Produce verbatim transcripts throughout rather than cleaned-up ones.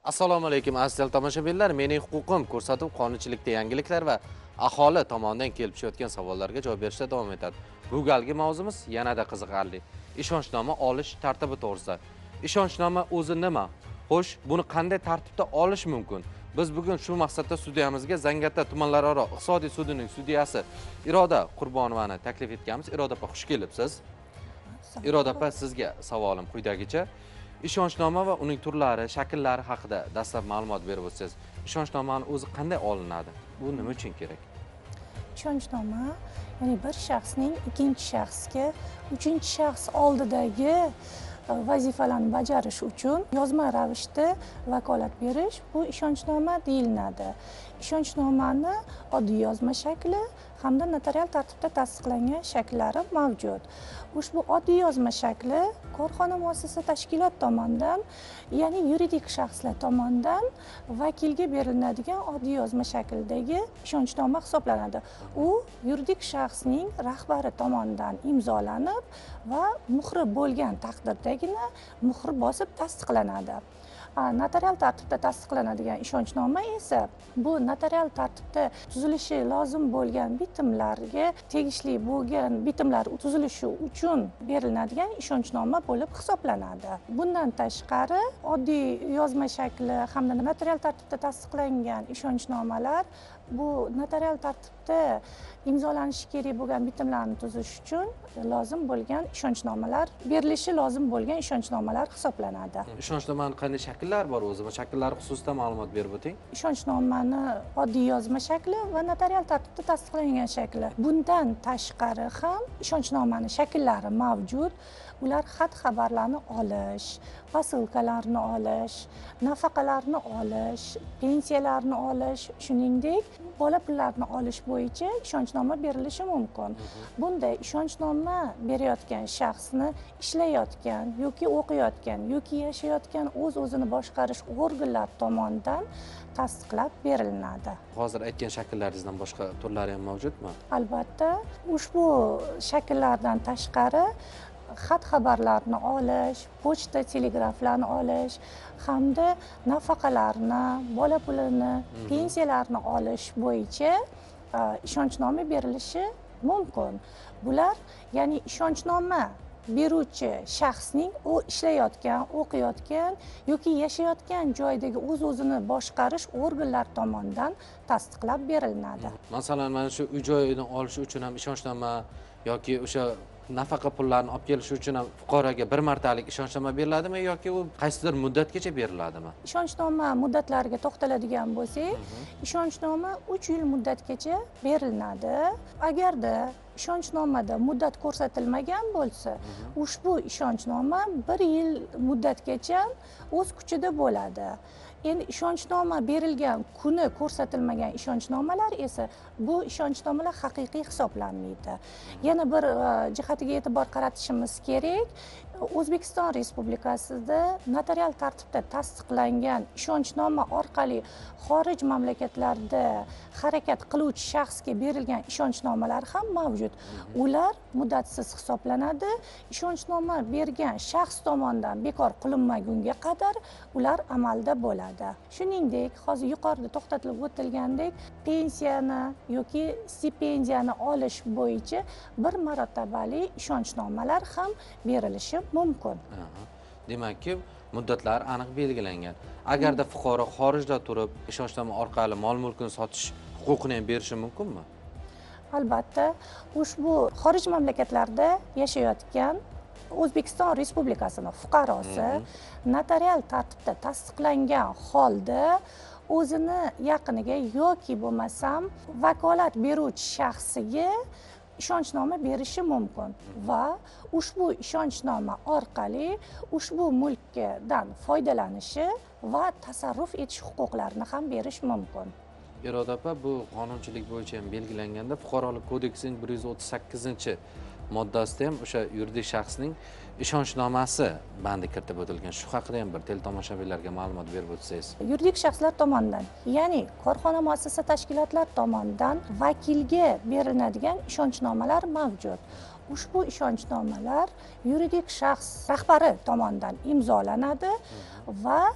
Assalomu alaykum aziz tomoshabinlar. Mening huquqim ko'rsatuv qonunchilikda yangiliklar va aholi tomonidan kelib tushayotgan savollarga javob berishda davom etadi. Bu galgi mavzumiz yanada qiziqarli. Ishonchnoma olish tartibi to'g'risida. Ishonchnoma o'zi nima? Xo'sh, buni qanday tartibda olish mumkin? Biz bugun shu maqsadda studiyamizga Zangiota tumanlararo iqtisodiy sudining sudyasi Iroda Qurbonovani taklif etganmiz. Iroda opa, xush kelibsiz. Iroda opa, sizga savolim quyidagicha. Ishonchnoma va uning turlari, shakllari haqida dastlab ma'lumot berib o'tsangiz. Ishonchnomani o'zi qanday olinadi? Bu nima uchun kerak? Ishonchnoma, ya'ni bir shaxsning ikkinchi shaxsga, uchinchi shaxs oldidagi vazifalarni bajarish uchun yozma ravishda vakolat berish, bu ishonchnoma deyiladi. Ishonchnomani oddiy yozma shakli hamda notarial tartibda tasdiqlangan shakllari mavjud. Ushbu oddiy yozma shakli korxona muassasa tashkilot tomonidan, ya'ni yuridik shaxslar tomonidan vakilga beriladigan oddiy yozma shakldagi ishonchnoma hisoblanadi. U yuridik shaxsning rahbari tomonidan imzolanib va muhri bo'lgan taqdirdagina muhr bosib tasdiqlanadi. Notarial tartibda tasdiqlanadigan ishonchnoma esa bu notarial tartibda tuzilishi lozim bo'lgan bitimlarga tegishli bo'lgan bitimlar tuzilishi uchun beriladigan ishonchnoma bo'lib hisoblanadi. Bundan tashqari oddiy yozma shakli hamda notarial tartibda tasdiqlangan ishonchnomalar bu notarial tartibda imzolanishi kerak bo'lgan bitimlarni tuzish uchun lozim bo'lgan ishonchnomalar, berilishi lozim bo'lgan ishonchnomalar hisoblanadi. Ishonchnomani qanday shakllar bor o'zi va shakllari xususida ma'lumot berib o'ting. Ishonchnomani oddiy yozma shakli va notarial tartibda tasdiqlangan shakli. Bundan tashqari ham ishonchnomani shakllari mavjud. Ular xat xabarlarni olish, posilkalarni olish, nafaqalarni olish, pensiyalarni olish, shuningdek bola pullarini olish bo'yicha ishonchnoma berilishi mumkin. Bunda ishonchnoma berayotgan shaxsni ishlayotgan yoki o'qiyotgan yoki yashayotgan o'z-o'zini boshqarish organlari tomonidan tasdiqlab beriladi. Hozir aytgan shakllaringizdan boshqa turlari ham mavjudmi? Albatta, ushbu shakllardan tashqari xat xabarlarni olish, pochta telegraflarni olish hamda nafaqalarni, bola pulini, pensiyalarni olish bo'yicha ishonchnoma berilishi mumkin. Bular, ya'ni ishonchnoma beruvchi shaxsning u ishlayotgan, o'qiyotgan yoki yashayotgan joydagi o'z-o'zini boshqarish organlari tomonidan tasdiqlab beriladi. Masalan, mana shu uy-joyini olish uchun ham ishonchnoma yoki o'sha nafaqa pullarini olib kelish uchun ham fuqaroga bir martalik ishonchnoma beriladimi yoki u qaysidir muddatgacha beriladimi? Ishonchnoma muddatlariga to'xtaladigan bo'lsak, ishonchnoma uch yil muddatgacha beriladi. Agarda ishonchnomada muddat ko'rsatilmagan bo'lsa, ushbu ishonchnoma bir yil muddatgacha o'z kuchida bo'ladi. Endi ishonchnoma berilgan kuni ko'rsatilmagan ishonchnomalar esa bu ishonchnomalar haqiqiy hisoblanmaydi. Yana bir jihatiga e'tibor qaratishimiz kerak. O'zbekiston Respublikasida notarial tartibda tasdiqlangan ishonchnoma orqali xorij mamlakatlarda harakat qiluvchi shaxsga berilgan ishonchnomalar ham mavjud. Ular muddatsiz hisoblanadi. Ishonchnoma bergan shaxs tomonidan bekor qilinmagunga qadar ular amalda bo'ladi. Shuningdek, hozir yuqorida to'xtatilib o'tilgandek, pensiyani yoki stipendiyani olish bo'yicha bir marotabali ishonchnomalar ham berilishi mumkin. Demakki, muddatlar aniq belgilangan. Agarda fuqaro xorijda turib, ishonchnoma orqali mol-mulkini sotish huquqini ham berishi mumkinmi? Albatta, ushbu xorij mamlakatlarda yashayotgan O'zbekiston Respublikasining fuqarosi notarial tartibda tasdiqlangan holda o'zini yaqiniga yoki bo'lmasam vakolat beruvchi shaxsiga ishonchnoma berishi mumkin va ushbu ishonchnoma orqali ushbu mulkdan foydalanishi va tasarruf etish huquqlarini ham berish mumkin. Iroda opa, bu qonunchilik bo'yicha ham belgilanganda Fuqarolik kodeksining bir yuz o'ttiz sakkizinchi moddasida ham o'sha yuridik shaxsning ishonchnomasi bandi kiritib o'tilgan. Shu haqida ham bir teletomoshabinlarga ma'lumot berib o'tsangiz. Yuridik shaxslar tomonidan, ya'ni korxona muassasa tashkilotlar tomonidan vakilga beriladigan ishonchnomalar mavjud. Ushbu ishonchnomalar yuridik shaxs rahbari tomonidan imzolanadi va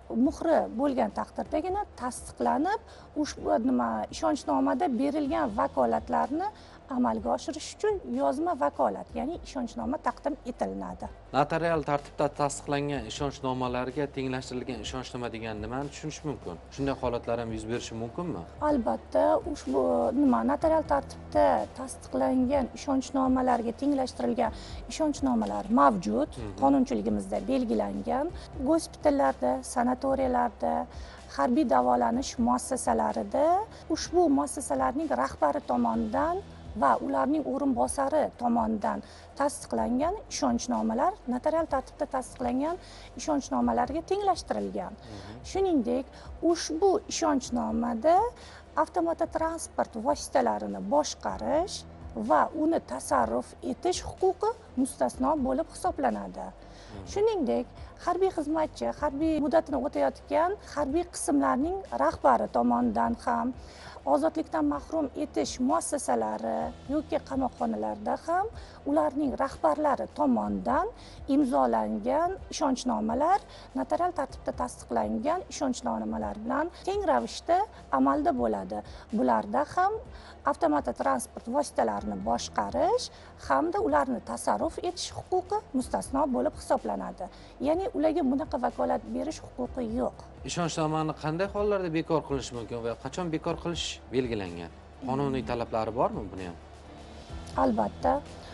muhri bo'lgan taqdirdagina tasdiqlanib, ushbu nima ishonchnomada berilgan vakolatlarni amalga oshirish uchun yozma vakolat, ya'ni ishonchnoma taqdim etiladi. Notarial tartibda tasdiqlangan ishonchnomalarga tenglashtirilgan ishonchnoma degan nimani tushunish mumkin? Shunday holatlar ham yuz berishi mumkinmi? Albatta, ushbu nima notarial tartibda tasdiqlangan ishonchnomalarga tenglashtirilgan ishonchnomalar mavjud, qonunchiligimizda belgilangan. Gospitallarda, sanatoriyalarda, harbiy davolanish muassasalarida ushbu muassasalarning rahbari tomonidan va ularning o'rinbosari tomonidan tasdiqlangan ishonchnomalar notarial tartibda tasdiqlangan ishonchnomalarga tenglashtirilgan. Shuningdek, ushbu ishonchnomada avtomototransport vositalarini boshqarish va uni tasarruf etish huquqi mustasno bo'lib hisoblanadi. Shuningdek, harbiy xizmatchi harbiy muddatini o'tayotgan harbiy qismlarning rahbari tomonidan ham, ozodlikdan mahrum etish muassasalari yoki qamoqxonalarda ham ularning rahbarlari tomonidan imzolangan ishonchnomalar notarial tartibda tasdiqlangan ishonchnomalar bilan teng ravishda amalda bo'ladi. Bularda ham avtomototransport vositalarini boshqarish hamda ularni tasarruf etish huquqi mustasno bo'lib hisoblanadi. Ya'ni ularga bunaqa vakolat berish huquqi yo'q. Ishonchnomani qanday hollarda bekor qilish mumkin va qachon bekor qilish belgilangan? Qonuniy talablari bormi buni ham? Albatta,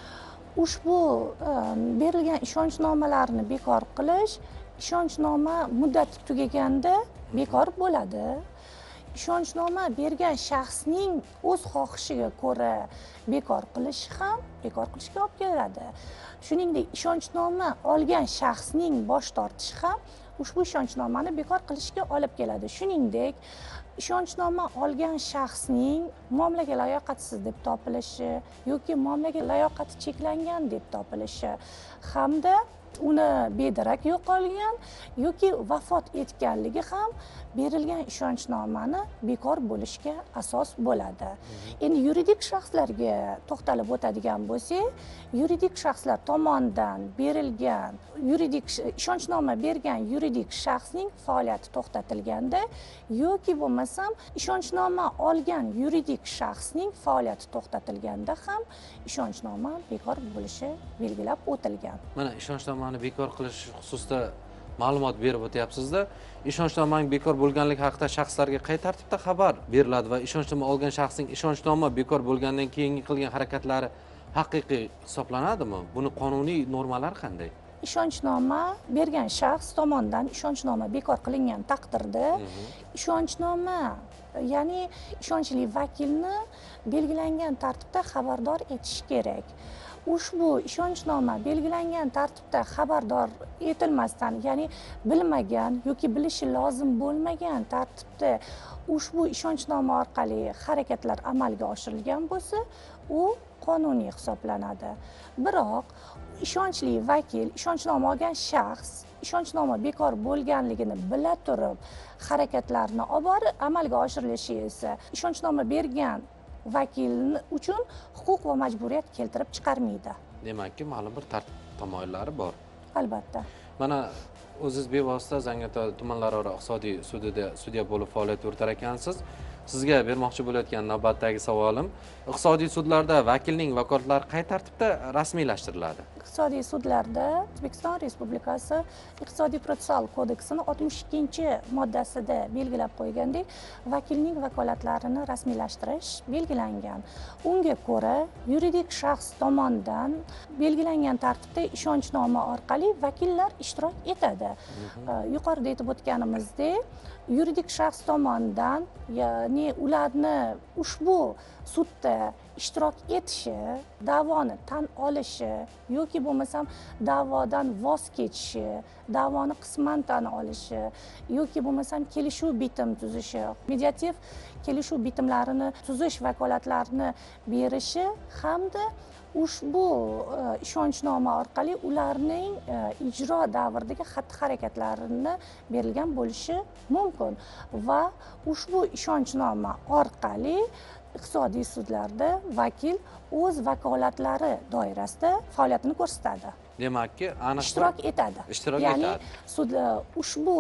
ushbu berilgan ishonchnomalarni bekor qilish ishonchnoma muddati tugaganda bekor bo'ladi. Ishonchnoma bergan shaxsning o'z xohishiga ko'ra bekor qilish ham bekor qilishga olib keladi. Shuningdek, ishonchnoma olgan shaxsning bosh tortishi ham ushbu ishonchnomani bekor qilishga olib keladi. Shuningdek, ishonchnoma olgan shaxsning muomalaga layoqatsiz deb topilishi yoki muomalaga layoqati cheklangan deb topilishi hamda uni bedarak yo'qolgan yoki vafot etganligi ham berilgan ishonchnomani bekor bo'lishga asos bo'ladi. Endi yuridik shaxslarga to'xtalib o'tadigan bo'lsak, yuridik shaxslar tomonidan berilgan yuridik ishonchnoma bergan yuridik shaxsning faoliyati to'xtatilganda yoki bo'lmasam ishonchnoma olgan yuridik shaxsning faoliyati to'xtatilganda ham ishonchnoma bekor bo'lishi belgilab o'tilgan. Mana ishonchnomani bekor qilish xususida ma'lumot berib o'tyapsizda, ishonchnomaning bekor bo'lganligi haqida shaxslarga qay tartibda xabar beriladi va ishonchnoma olgan shaxsning ishonchnoma bekor bo'lgandan keyingi qilgan harakatlari haqiqiy hisoblanadimi? Buni qonuniy normalar qanday? Ishonchnoma bergan shaxs tomonidan ishonchnoma bekor qilingan taqdirda ishonchnoma, ya'ni ishonchli vakilni belgilangan tartibda xabardor etish kerak. Ushbu ishonchnoma belgilangan tartibda xabardor etilmasdan, ya'ni bilmagan yoki bilishi lozim bo'lmagan tartibda ushbu ishonchnoma orqali harakatlar amalga oshirilgan bo'lsa, u qonuniy hisoblanadi. Biroq ishonchli vakil, ishonchnoma olgan shaxs ishonchnoma bekor bo'lganligini bila turib harakatlarni olib borib amalga oshirilishi esa ishonchnoma bergan vakil uchun huquq va majburiyat keltirib chiqarmaydi. Demakki, ma'lum bir tartib tamoyillari bor. Albatta. Mana o'zingiz bevosita Zangiota tumanlararo iqtisodiy sudida sudya bo'lib faoliyat yuritar ekansiz. Sizga bermoqchi bo'layotgan navbatdagi savolim, iqtisodiy sudlarda vakilning vakolatlari qay tartibda rasmiylashtiriladi? Iqtisodiy sudlarda O'zbekiston Respublikasi Iqtisodiy protsessual kodeksining oltmish ikkinchi moddasida belgilab qo'ygandek, vakilning vakolatlarini rasmiylashtirish belgilangan. Unga ko'ra, yuridik shaxs tomonidan belgilangan tartibda ishonchnoma orqali vakillar ishtirok etadi. Yuqorida aytib o'tganimizdek, yuridik shaxs tomonidan, ya'ni ularni ushbu sudda ishtirok etishi, da'voni tan olishi yoki bo'lmasam da'vodan voz kechishi, da'voni qisman tan olishi yoki bo'lmasam kelishuv bitim tuzishi, mediativ kelishuv bitimlarini tuzish vakolatlarini berishi hamda ushbu ishonchnoma orqali ularning ijro davridagi xatti-harakatlarini berilgan bo'lishi mumkin va ushbu ishonchnoma orqali iqtisodiy sudlarda vakil o'z vakolatlari doirasida faoliyatini ko'rsatadi. Demakki, aniq ishtirok etadi. Ishtirok Ya'ni etadi. sud ushbu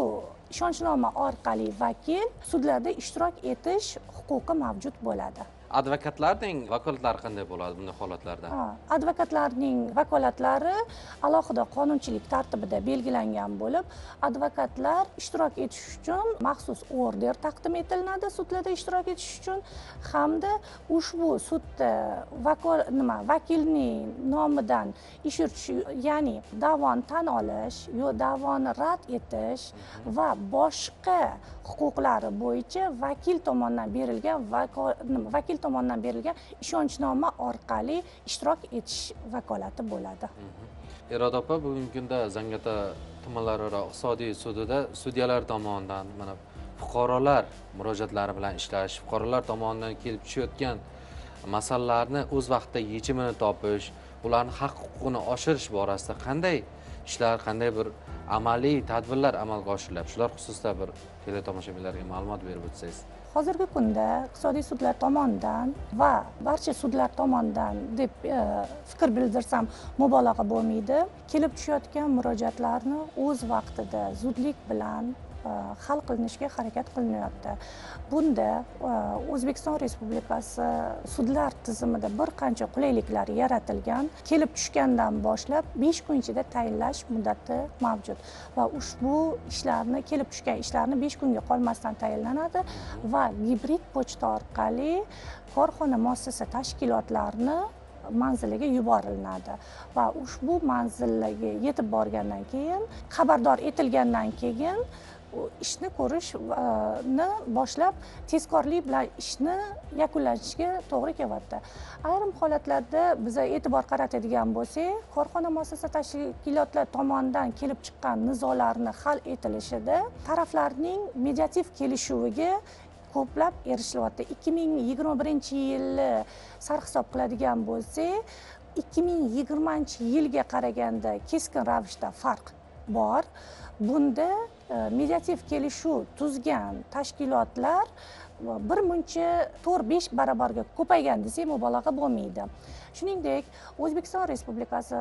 ishonchnoma orqali vakil sudlarda ishtirok etish huquqi mavjud bo'ladi. Advokatlarning vakolatlari qanday bo'ladi bunday holatlarda? Ha, advokatlarning vakolatlari alohida qonunchilik tartibida belgilangan bo'lib, advokatlar ishtirok etish uchun maxsus order taqdim etiladi sudlarda ishtirok etish uchun, hamda ushbu sudda vakol nima vakilning nomidan ish yuritish, ya'ni da'voni tan olish, yo da'voni rad etish va boshqa huquqlari bo'yicha vakil tomonidan berilgan vakol nima vakil tomonidan berilgan ishonchnoma orqali ishtirok etish vakolati bo'ladi. Iroda opa, bugungi kunda Zangiota tumanlararo iqtisodiy sudida sudyalar tomonidan mana fuqarolar murojaatlari bilan ishlash, fuqarolar tomonidan kelib tushayotgan masalalarni o'z vaqtida yechimini topish, ularning haq huquqini oshirish borasida qanday ishlar, qanday bir amaliy tadbirlar amalga oshirilyapti? Shular xususida bir teletomoshabinlarga ma'lumot berib o'tsangiz. Hozirgi kunda iqtisodiy sudlar tomonidan va barcha sudlar tomonidan deb e, fikr bildirsam mubolag'a bo'lmaydi, kelib tushayotgan murojaatlarni o'z vaqtida zudlik bilan e, hal qilinishga harakat qilinyapti. Bunda e, O'zbekiston Respublikasi sudlar tizimida bir qancha qulayliklar yaratilgan. Kelib tushgandan boshlab besh kun ichida tayinlash muddati mavjud va ushbu ishlarni kelib tushgan ishlarni besh kunga qolmasdan tayinlanadi va gibrid pochta orqali korxona muassasa tashkilotlarini manziliga yuboriladi va ushbu manzilga yetib borgandan keyin, xabardor etilgandan keyin ishni ko'rishni boshlab tezkorlik bilan ishni yakunlanishiga to'g'ri kelyapti. Ayrim holatlarda biz e'tibor qaratadigan bo'lsak, korxona muassasa tashkilotlar tomonidan kelib chiqqan nizolarni hal etilishida taraflarning mediativ kelishuviga ko'plab erishilyapti. ikki ming yigirma birinchi yilni sarhisob qiladigan bo'lsak, ikki ming yigirmanchi yilga qaraganda keskin ravishda farq bor. Bunda mediativ kelishuv tuzgan tashkilotlar bir muncha to'rt besh barobarga ko'paygan desak mubolag'a bo'lmaydi. Shuningdek, O'zbekiston Respublikasi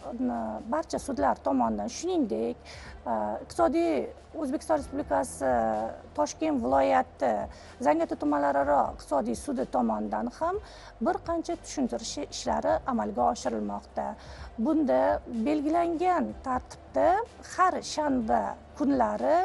barcha sudlar tomonidan, shuningdek, iqtisodiy O'zbekiston Respublikasi Toshkent viloyati Zangiota tumanlararo iqtisodiy sudi tomonidan ham bir qancha tushuntirish ishlari amalga oshirilmoqda. Bunda belgilangan tartibda har shanba kunlari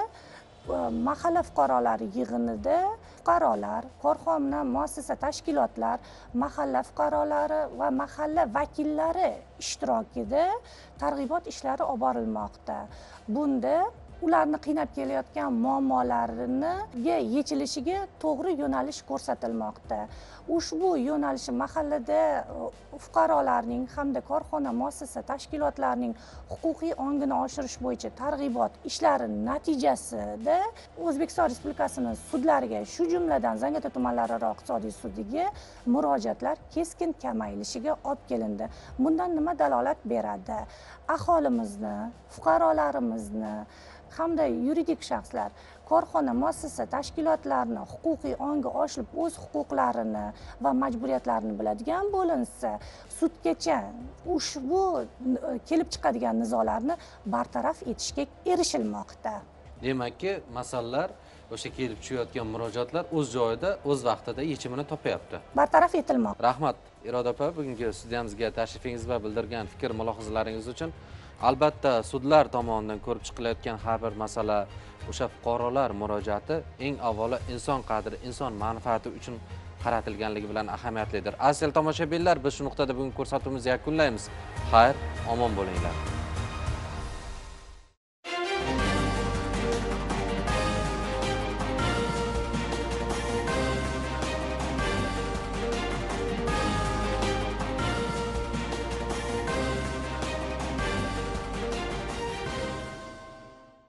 mahalla fuqarolari yig'inida fuqarolar, korxona muassasa tashkilotlar, mahalla fuqarolari va mahalla vakillari ishtirokida targ'ibot ishlari olib borilmoqda. Bunda ularni qiynab kelayotgan muammolariga yechilishiga to'g'ri yo'nalish ko'rsatilmoqda. Ushbu yo'nalish mahallada fuqarolarning hamda korxona muassasa tashkilotlarining huquqiy ongini oshirish bo'yicha targ'ibot ishlari natijasida O'zbekiston Respublikasining sudlariga, shu jumladan Zangiota tumanlararo iqtisodiy sudiga murojaatlar keskin kamayilishiga olib kelindi. Bundan nima dalolat beradi? Aholimizni, fuqarolarimizni hamda yuridik shaxslar korxona muassasa tashkilotlarini huquqiy ongi oshirib o'z huquqlarini va majburiyatlarini biladigan bo'linsa, sudgacha ushbu kelib chiqadigan nizolarni bartaraf etishga erishilmoqda. Demakki, masalalar o'sha kelib tushayotgan murojaatlar o'z joyida, o'z vaqtida yechimini topyapti. Bartaraf etilmoqda. Rahmat Iroda opa, bugungi studiyamizga tashrifingiz va bildirgan fikr mulohazalaringiz uchun. Albatta, sudlar tomonidan ko'rib chiqilayotgan har bir masala, o'sha fuqarolar murojaati eng avvalo inson qadri, inson manfaati uchun qaratilganligi bilan ahamiyatlidir. Aziz tomoshabinlar, biz shu nuqtada bugun ko'rsatuvimizni yakunlaymiz. Xayr, omon bo'linglar.